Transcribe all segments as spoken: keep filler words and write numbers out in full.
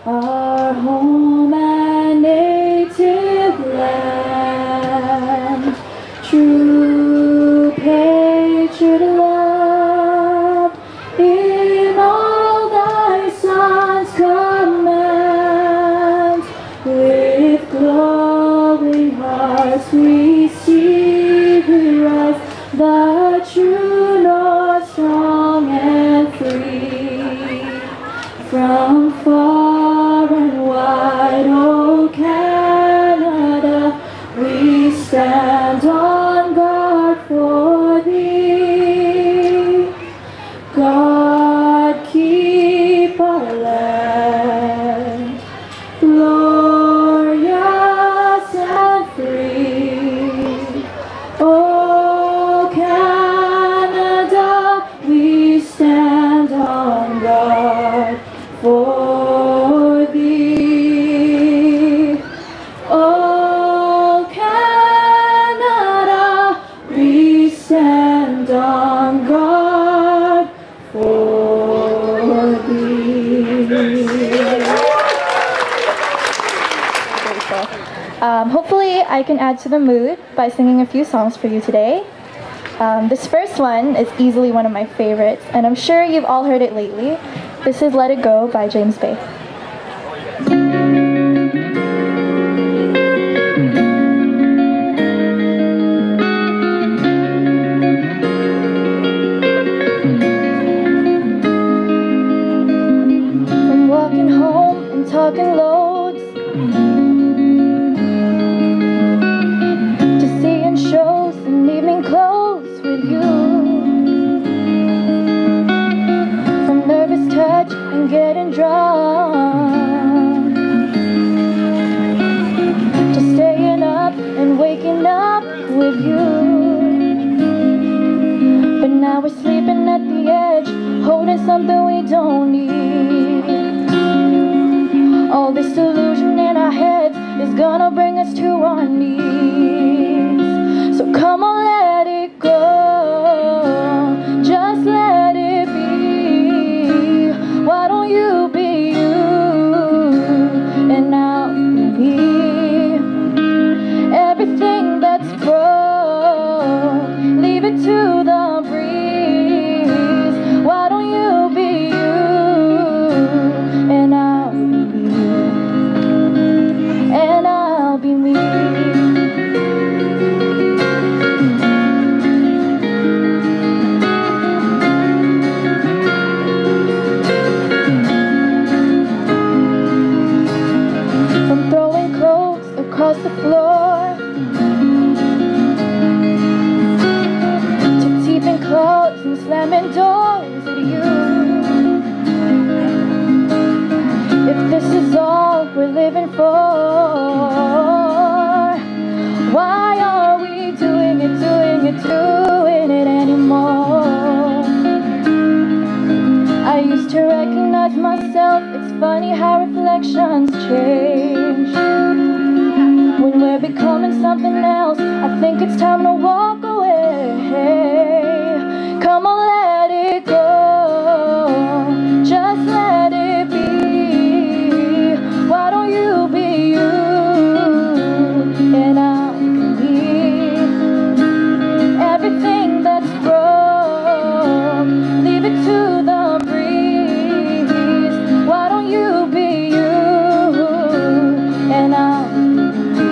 our home and native land. True patriot love in all thy sons command. With glowing hearts we see who rise, the true north, strong and free. From far and wide, oh Canada, we stand on guard for thee. God keep our land glorious and free. Oh Canada, we stand on guard for thee. Oh Canada, we stand on guard for thee. Um, hopefully I can add to the mood by singing a few songs for you today. Um, this first one is easily one of my favorites, and I'm sure you've all heard it lately. This is Let It Go by James Bay. From walking home and talking loads to seeing shows in evening clothes with you, from nervous touch and getting drunk, to staying up and waking up with you. But now we're sleeping at the edge, holding something we don't need. All this delusion in our heads is gonna bring us to our knees. So come on, let it go, just let it be. Why don't you be you, and I'll be everything that's broke, leave it to the breeze. Why don't you be you, and I'll be and I'll be me. From throwing coats across the floor to teeth and claws and slamming doors at you. If this is all we're living for, why are we doing it, doing it, doing it anymore? I used to recognize myself, it's funny how reflections change. When we're becoming something else, I think it's time to walk away. Come on, let it go, just let it be. Why don't you be you, and I'll be everything that's broke, leave it to the breeze. Why don't you be you, and I'll be,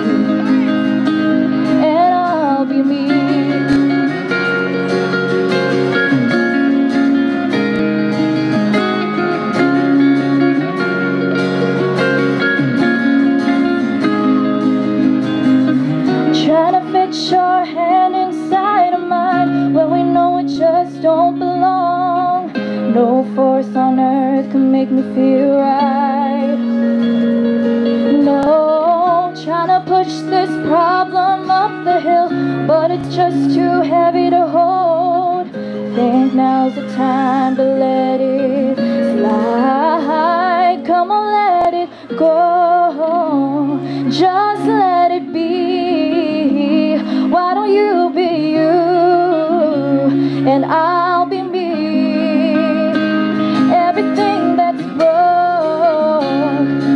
and I'll be me. Trying to fit your hand inside of mine when we know it just don't belong. No force on earth can make me feel right. No, trying to push this problem up the hill, but it's just too heavy to hold. Think now's the time to let it slide. Come on, let it go, just let it be. Why don't you be you, and I'll be me. Everything that's broke,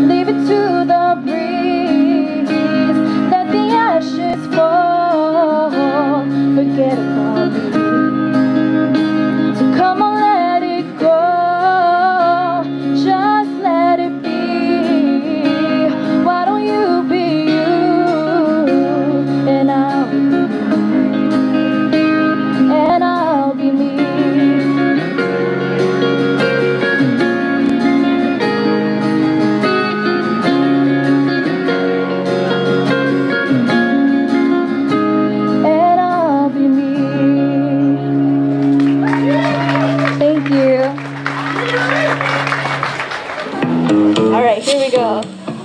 we go.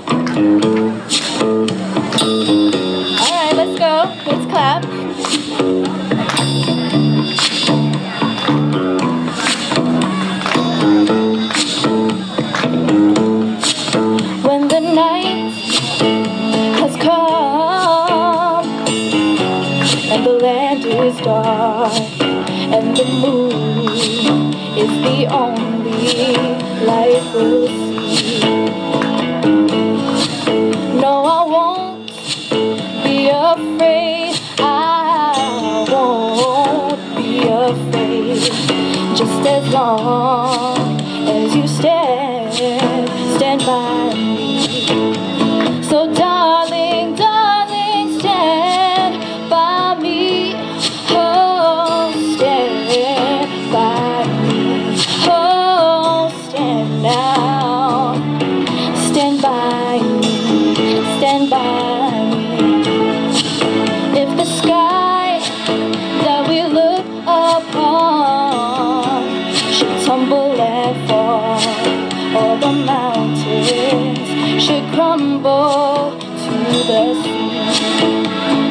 Alright, let's go. Let's clap. When the night has come and the land is dark and the moon is the only light we'll see. No, I won't be afraid. I won't be afraid. Just as long as you stand, stand by me. So darling, darling, stand by me. Oh, stand by me. Oh, stand now. Stand by me. Stand by me. If the sky that we look upon should tumble and fall, or the mountains should crumble to the sea,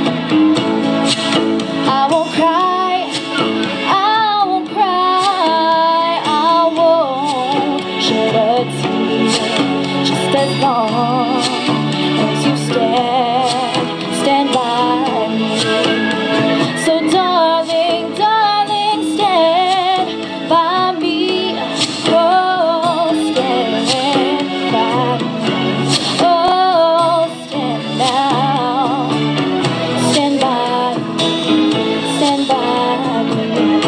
I won't cry, I won't cry, I won't shed a tear. Just as long as you stand, stand by me. So darling, darling, stand by me. Oh, stand by me. Oh, stand now. Stand by me. Stand by me.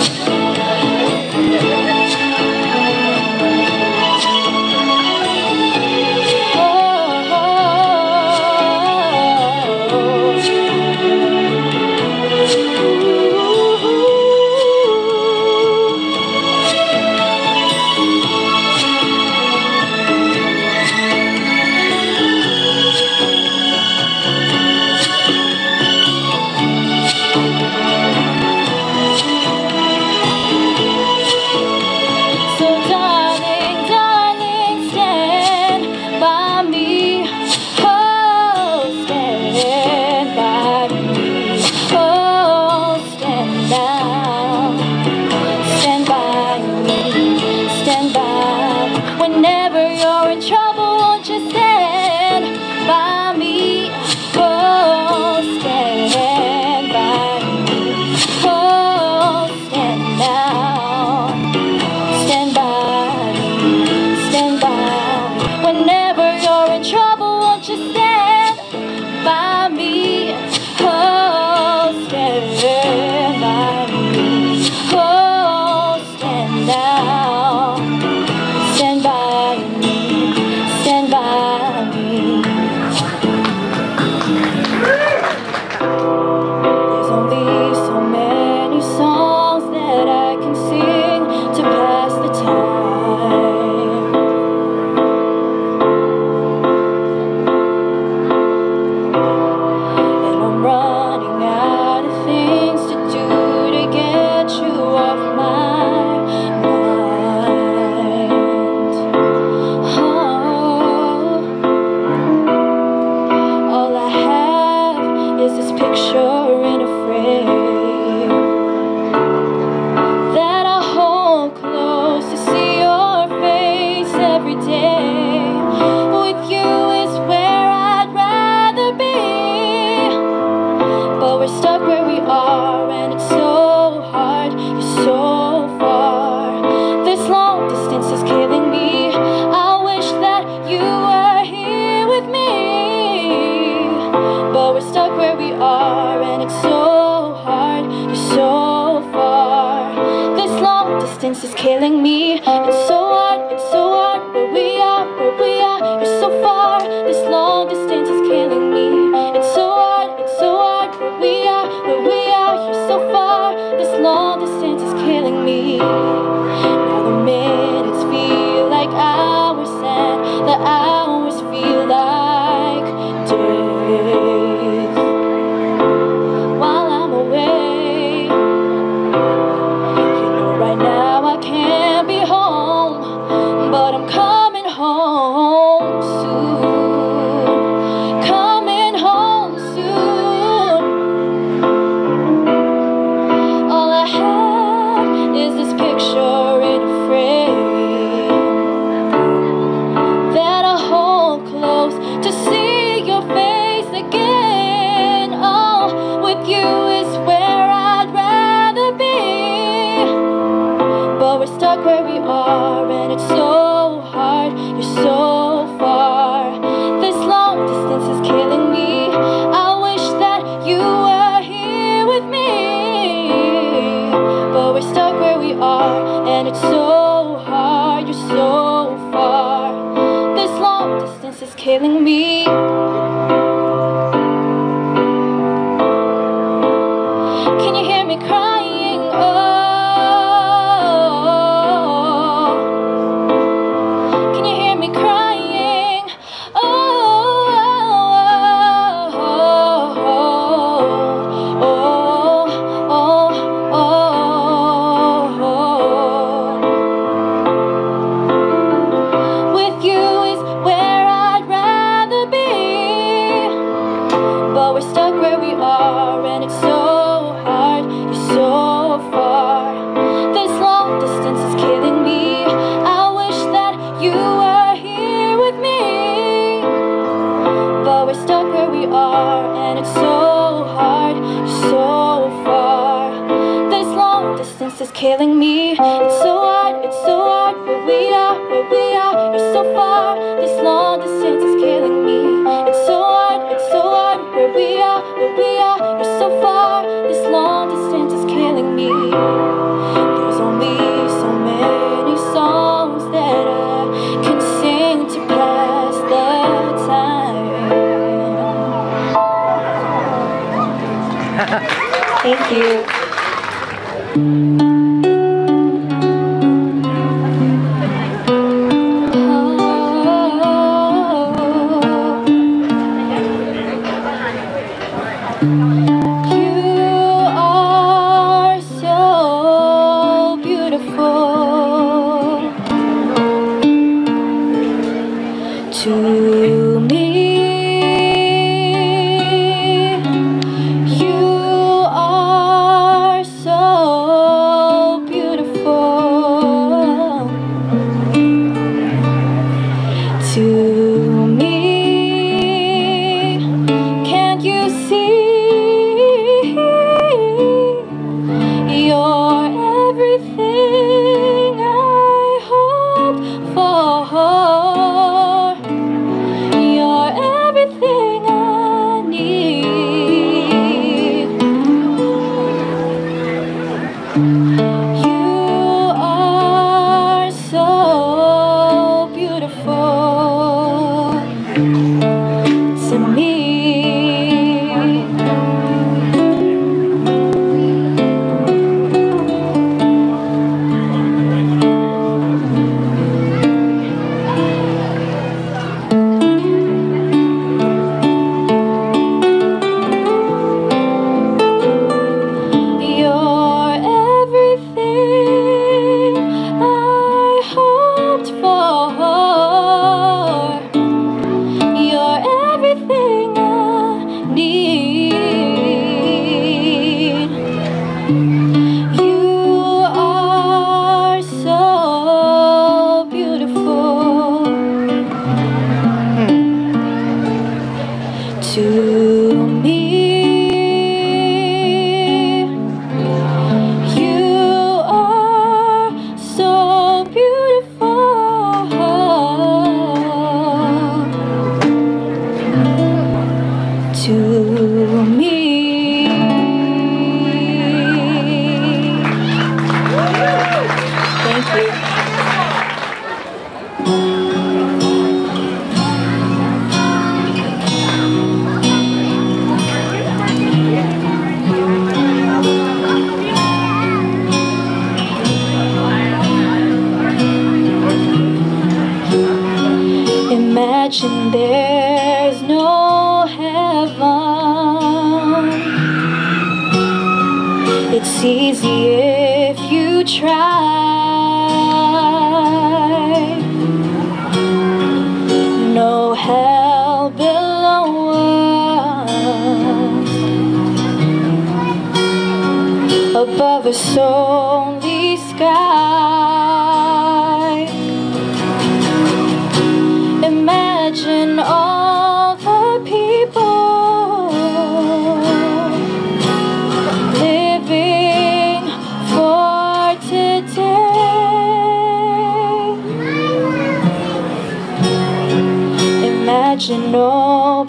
Whenever you're in trouble, won't you stand by me? Oh, stand by me. Oh, stand now. Stand by me. Stand by me. Whenever you're in trouble, won't you stand by me? Oh, stand by me. Oh, stand now. Stand by me, stand by me. There's only so many songs that I can sing to pass the time. And I'm running out of things to do to get you off my mind. All I have is this picture in a frame that I hold close to see your face every day. With you is where I'd rather be, but we're stuck where we are and it's so hard. You're so far. This long distance is killing me. I wish that you were here with me, but we're stuck where we are and it's so hard. You're so far. This long distance is killing me. It's so hard, it's so hard where we are, where we are. You're so far. This long distance is killing me. It's so hard, it's so hard where we are, where we are. You're so far. This long distance is killing me. Now the minutes feel like hours and the hours feel like days while I'm away. You know right now I can't be home. it's so hard. You're so far. This long distance is killing me. I wish that you were here with me, but we're stuck where we are, and it's so hard. You're so far. This long distance is killing me. Can you hear me crying? Oh, can you hear me crying? Oh, oh, oh, oh, oh, oh. With you is where I'd rather be, but we're stuck where we are, and it's so so far. This long distance is killing me. I wish that you were here with me, but we're stuck where we are, and it's so hard. You're so far. This long distance is killing me. It's so hard, it's so hard. Where we are, where we are, you're so far. This long distance is killing me. It's so hard, it's so hard. Where we are, where we are, you're so far. This long distance is killing me. There's only so many songs that I can sing to pass the time. Thank you. To me, you are so beautiful. To me, can't you see? You're everything I hoped for. Everything I need. You are so beautiful to me. To me, you are so beautiful to me. Thank you. Imagine there's no heaven. It's easy if you try. No hell below us. Above us only sky. Imagine all the people living for today. Imagine no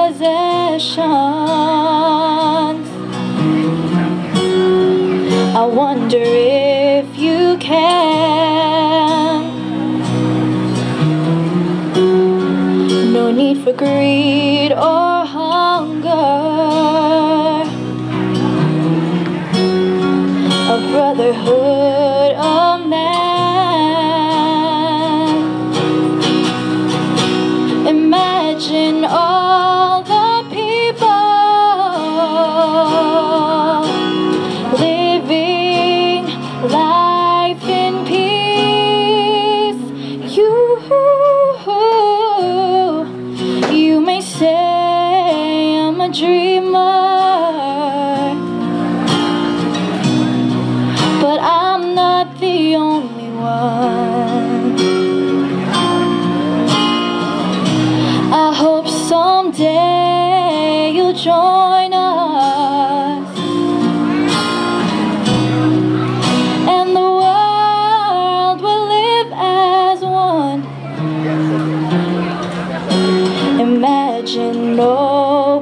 possessions. I wonder if you can. No need for greed or hunger. A brotherhood of man. Imagine all the people living life in peace. You, you may say I'm a dreamer, but I'm not the only one. I hope someday you'll join us, and the world will live as one. Imagine no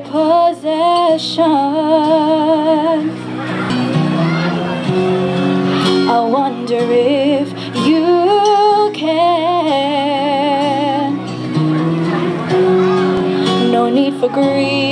possessions. I wonder if you can. No need for greed